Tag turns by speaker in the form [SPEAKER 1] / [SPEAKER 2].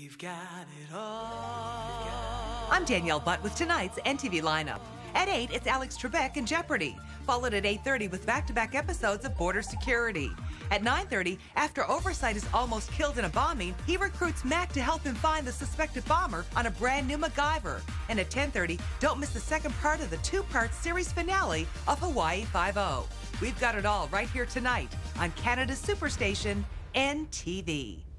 [SPEAKER 1] We've got it all.
[SPEAKER 2] I'm Danielle Butt with tonight's NTV lineup. At 8, it's Alex Trebek and Jeopardy, followed at 8:30 with back-to-back episodes of Border Security. At 9:30, after Oversight is almost killed in a bombing, he recruits Mac to help him find the suspected bomber on a brand new MacGyver. And at 10:30, don't miss the second part of the two-part series finale of Hawaii Five-0. We've got it all right here tonight on Canada's Superstation, NTV.